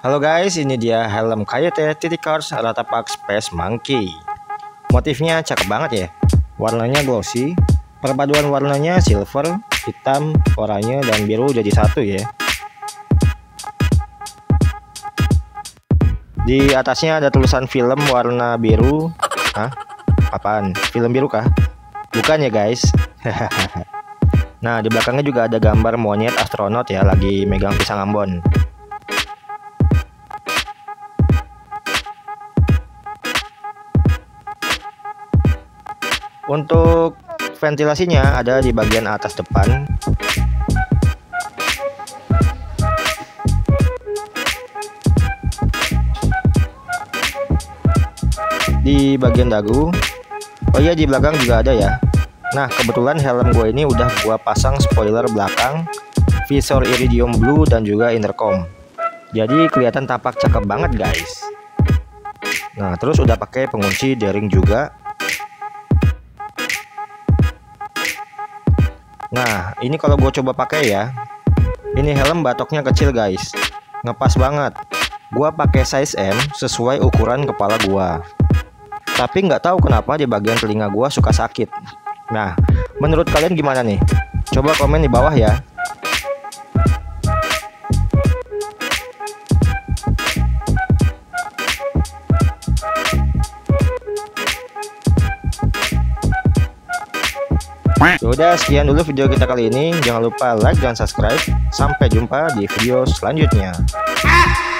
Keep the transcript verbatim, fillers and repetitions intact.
Halo guys, ini dia helm K Y T titik Cars Ratapak Space Monkey. Motifnya cakep banget ya. Warnanya glossy, perpaduan warnanya silver, hitam, oranye, dan biru jadi satu ya. Di atasnya ada tulisan film warna biru. Hah? Apaan? Film biru kah? Bukan ya guys. Nah, di belakangnya juga ada gambar monyet astronot ya, lagi megang pisang Ambon. Untuk ventilasinya ada di bagian atas depan. Di bagian dagu. Oh iya, di belakang juga ada ya. Nah, kebetulan helm gue ini udah gue pasang spoiler belakang, visor iridium blue, dan juga intercom. Jadi kelihatan tampak cakep banget guys. Nah, terus udah pakai pengunci daring juga. Nah, ini kalau gue coba pakai ya, ini helm batoknya kecil guys, ngepas banget. Gua pakai size M sesuai ukuran kepala gua. Tapi nggak tahu kenapa di bagian telinga gua suka sakit. Nah, menurut kalian gimana nih? Coba komen di bawah ya. Yaudah, sekian dulu video kita kali ini. Jangan lupa like dan subscribe. Sampai jumpa di video selanjutnya.